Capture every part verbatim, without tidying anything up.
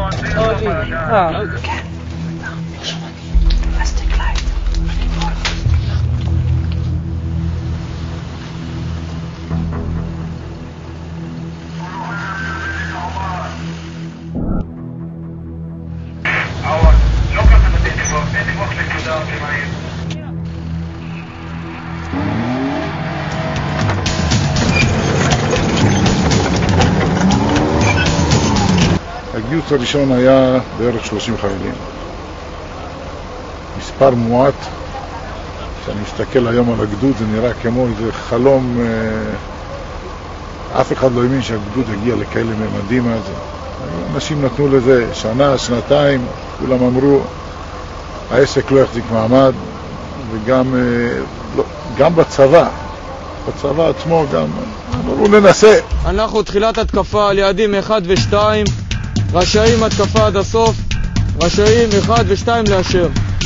אה, כן. פלסטיק לייט. הגיוס הראשון היה בערך שלושים חיילים. מספר מועט. כשאני מסתכל היום על הגדוד זה נראה כמו איזה חלום. אף אחד לא האמין שהגדוד הגיע לכאלה ממדים אז. אנשים נתנו לזה שנה, שנתיים, כולם אמרו העסק לא יחזיק מעמד, וגם לא, גם בצבא, בצבא עצמו גם אמרו ננסה. אנחנו תחילת התקפה על יעדים אחד ושתיים, רשאים התקפה עד הסוף, רשאים אחד ושתיים לאשר.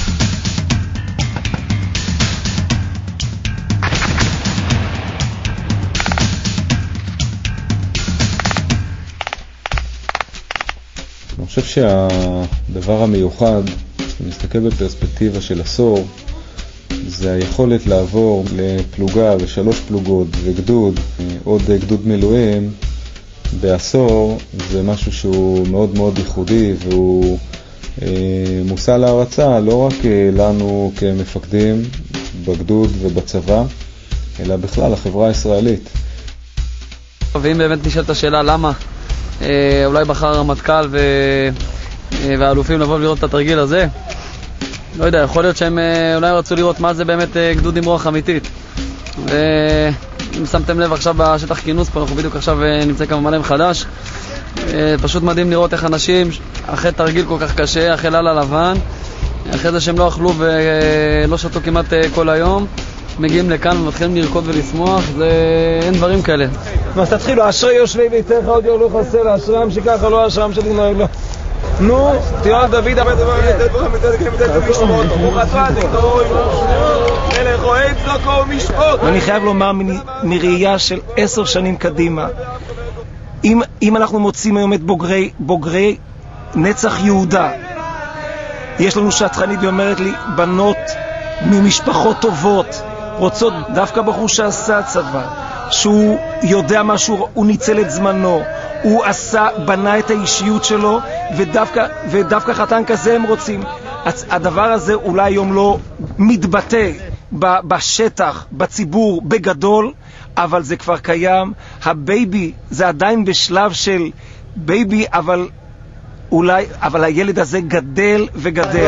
אני חושב שהדבר המיוחד, כשנסתכל בפרספקטיבה של עשור, זה היכולת לעבור לפלוגה ושלוש פלוגות וגדוד, עוד גדוד מילואים, בעשור זה משהו שהוא מאוד מאוד ייחודי והוא אה, מושא להערצה לא רק לנו כמפקדים בגדוד ובצבא, אלא בכלל החברה הישראלית. ואם באמת נשאלת השאלה למה אה, אולי בחר הרמטכ"ל ו... אה, והאלופים לבוא לראות את התרגיל הזה, לא יודע, יכול להיות שהם אה, אולי רצו לראות מה זה באמת אה, גדוד עם רוח אמיתית. ואם שמתם לב עכשיו בשטח כינוס פה, אנחנו בדיוק עכשיו נמצא כמה מלא מחדש, פשוט מדהים לראות איך אנשים אחרי תרגיל כל כך קשה, אחרי לילה לבן, אחרי זה שהם לא אכלו ולא שתו כמעט כל היום, מגיעים לכאן ומתחילים לרקוד ולשמוח, זה אין דברים כאלה. אז תתחילו, אשרי יושבי ביתך עוד יולו חסר, אשרם שככה לא אשרם שתגנוי לו. נו, ציון דוד עמד דבר לתת בו חמיתת כמיתת ומשמות, ברוך אתה אדינוי מלך אוהב צדקו ומשפוט. ואני חייב לומר מראייה של עשר שנים קדימה, אם, אם אנחנו מוצאים היום את בוגרי, בוגרי נצח יהודה, יש לנו שטחנית ואומרת לי, בנות ממשפחות טובות רוצות דווקא בחור שעשה צבא, שהוא יודע משהו, הוא ניצל את זמנו, הוא עשה, בנה את האישיות שלו, ודווקא, ודווקא חתן כזה הם רוצים. הדבר הזה אולי היום לא מתבטא בשטח, בציבור, בגדול, אבל זה כבר קיים. הבייבי זה עדיין בשלב של בייבי, אבל אולי, אבל הילד הזה גדל וגדל.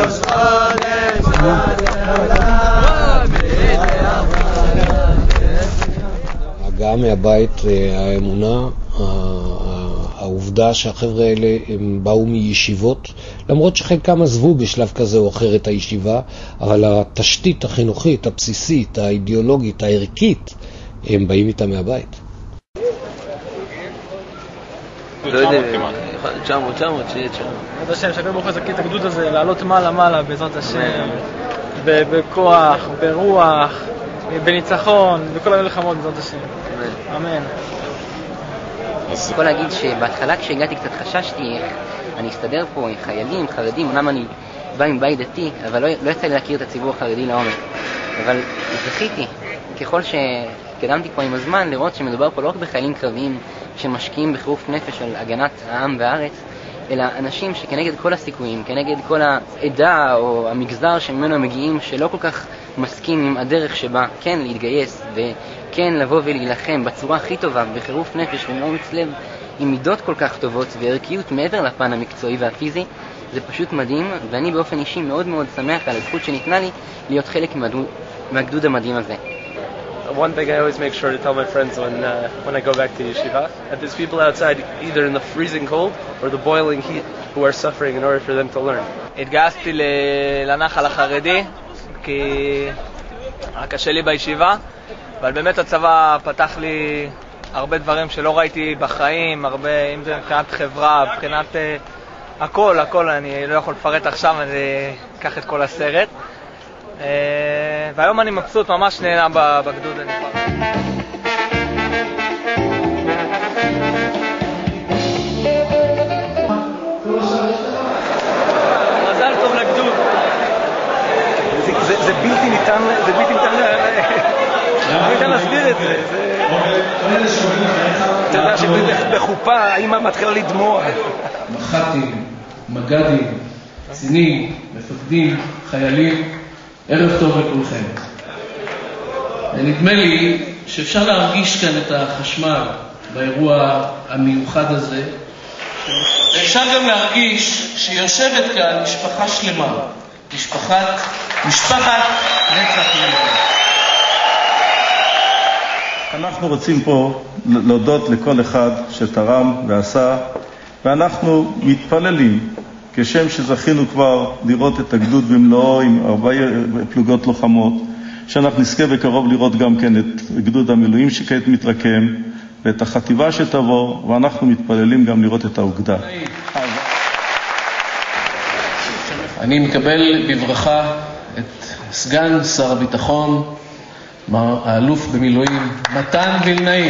הגעה מהבית, האמונה, העובדה שהחבר'ה האלה הם באו מישיבות, למרות שחלקם עזבו בשלב כזה או אחר את הישיבה, אבל התשתית החינוכית, הבסיסית, האידיאולוגית, הערכית, הם באים איתה מהבית. לא יודע, תשע מאות, תשע מאות, שיהיה תשע מאות. עוד השם, שקל ברוך יזכיר את הגדוד הזה, לעלות מעלה מעלה בעזרת השם, בכוח, ברוח, בניצחון, בכל המלחמות בעזרת השם. אמן. אני יכול להגיד שבהתחלה כשהגעתי קצת חששתי איך אני אסתדר פה עם חיילים, חרדים, אמנם אני בא עם בית דתי, אבל לא, לא יצא לי להכיר את הציבור החרדי לעומק. אבל זכיתי, ככל שקדמתי פה עם הזמן, לראות שמדובר פה לא רק בחיילים קרביים שמשקיעים בחירוף נפש על הגנת העם והארץ, אלא אנשים שכנגד כל הסיכויים, כנגד כל העדה או המגזר שממנו הם מגיעים, שלא כל כך מסכים עם הדרך שבה כן להתגייס וכן לבוא ולהילחם בצורה הכי טובה, בחירוף נפש ומאומץ לב, עם מידות כל כך טובות וערכיות מעבר לפן המקצועי והפיזי, זה פשוט מדהים, ואני באופן אישי מאוד מאוד שמח על הזכות שניתנה לי להיות חלק מהגדוד המדהים הזה. One thing I always make sure to tell my friends when uh, when I go back to yeshiva, that there's people outside either in the freezing cold or the boiling heat who are suffering in order for them to learn. התגייסתי לנחל החרדי כי היה קשה לי בישיבה, אבל באמת הצבא פתח לי הרבה דברים שלא ראיתי בחיים, הרבה, אם זה מבחינת חברה, מבחינת uh, הכל, הכל, אני לא יכול לפרט עכשיו, אני אקח את כל הסרט. Uh, והיום אני מבסוט, ממש נהנה בגדוד. אני זה בלתי ניתן, זה בלתי ניתן, לא ניתן להסביר את זה. אתה יודע שבחופה האמא מתחילה לדמוע. מח"טים, מג"דים, קצינים, מפקדים, חיילים, ערב טוב לכולכם. נדמה לי שאפשר להרגיש כאן את החשמל באירוע המיוחד הזה. אפשר גם להרגיש שיושבת כאן משפחה שלמה, משפחת, משפחת נצח יהודה. אנחנו רוצים פה להודות לכל אחד שתרם ועשה, ואנחנו מתפללים, כשם שזכינו כבר לראות את הגדוד במלואו עם ארבע פלוגות לוחמות, שאנחנו נזכה בקרוב לראות גם כן את גדוד המילואים שכעת מתרקם, ואת החטיבה שתבוא, ואנחנו מתפללים גם לראות את האוגדה. אני מקבל בברכה את סגן שר הביטחון, האלוף במילואים, מתן וילנאי.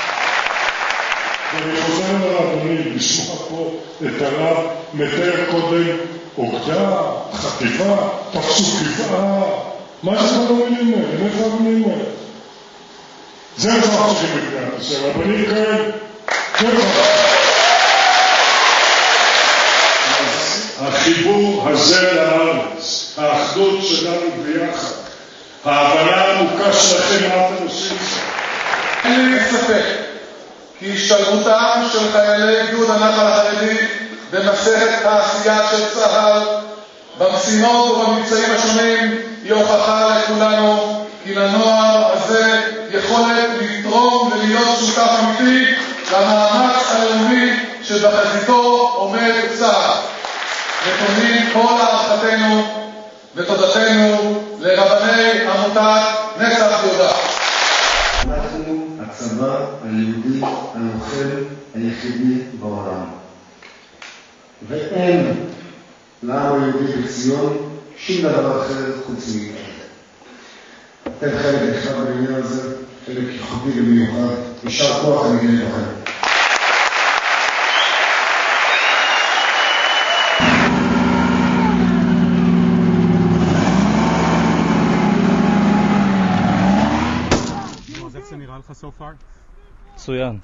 אני חוזר לאדוני, לשמוע פה את הרב מתאר קודם אוגדה, חטיבה, תפסו גבעה. מה זה כל המילים האלה? מה זה המילים האלה? זה מה שאנחנו צריכים בגלל הזה, רבנים כאלה, זה מה. החיבור הזה לארץ, האחדות שלנו ביחד, ההבנה העמוקה שלכם מה אתם עושים שם. אין לי ספק כי השתלבותם של חיילי גדוד הנח"ל החרדי במסכת העשייה של צה"ל במשימות ובמבצעים השונים היא הוכחה לכולנו כי לנוער הזה יכולת לתרום ולהיות שותף אמיתי למאמץ הלאומי שבחזיתו עומד צה"ל. נתונים כל הערכתנו ותודתנו לרבני עמותת נצח יהודה. אנחנו הצבא היהודי הלוחם היחידי בעולם, ואין לעם היהודי בציון שום דבר אחר חוץ מאיתנו. אתם חלק נכבד בעניין הזה, חלק ייחודי ומיוחד. יישר כוח אני גאה בכם. איך זה נראה לך so far? מצוין.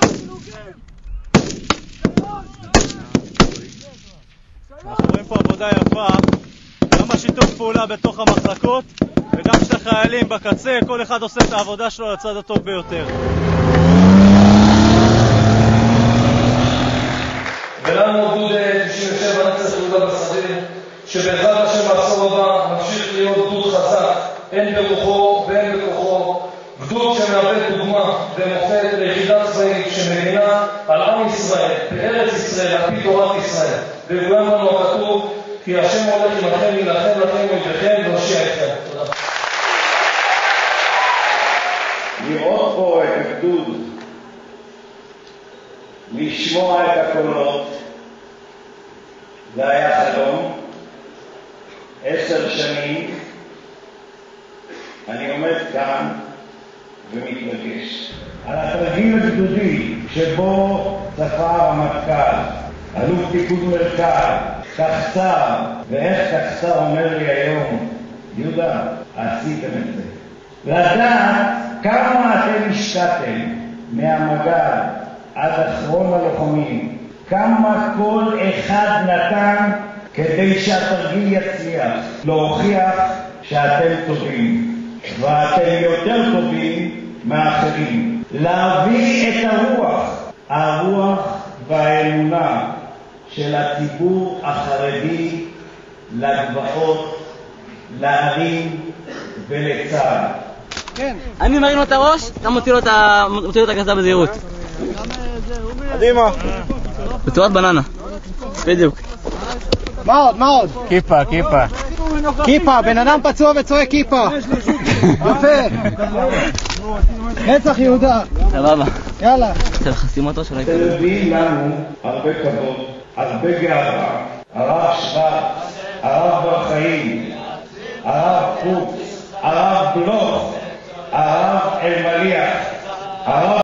אנחנו רואים פה עבודה יפה, גם השיתוף פעולה בתוך המחלקות וגם של החיילים בקצה, כל אחד עושה את העבודה שלו לצד הטוב ביותר. ולנו גדוד תשעים ושבע נצח יהודה בסדיר, שבעזרת השם בעשור הבא נמשיך להיות גדוד חזק, הן ברוחו והן בכוחו, גדוד שמהווה דוגמה ומופת ליחידה צבאית שמגינה על עם ישראל, בארץ ישראל, על פי תורת ישראל. ויגוים לנו הכתוב, כי השם הולך עמכם, יילחם לכם אויביכם ויושיע אתכם. תודה. לראות פה את הגדוד, לשמוע את הקולות, זה היה חלום. עשר שנים אני עומד כאן ומתרגש על התרגיל הגדודי שבו צפה הרמטכ"ל, אלוף פיקוד מרכז, תחצר, ואיך תחצר אומר לי היום, יהודה, עשיתם את זה. לדעת כמה אתם השקעתם מהמג"ד עד אחרון הלוחמים, כמה כל אחד נתן כדי שהתרגיל יצליח, להוכיח שאתם טובים, ואתם יותר טובים מאחרים. להביא את הרוח, הרוח והאמונה של הציבור החרדי לגבעות, לערים ולצה"ל. כן. אני מרים לו את הראש, אתה מוציא לו את הקסדה בזהירות. קדימה. בצורת בננה. בדיוק. מה עוד? מה עוד? כיפה, כיפה. כיפה, בן אדם פצוע וצועק כיפה. יפה. נצח יהודה. סבבה. יאללה. עכשיו חסים אותו שלא יקרה. זה מביא לנו הרבה כבוד, הרבה גאווה. הרב שבט, הרב בר חיים, הרב פוקס, הרב בלוך, הרב אלמליח, הרב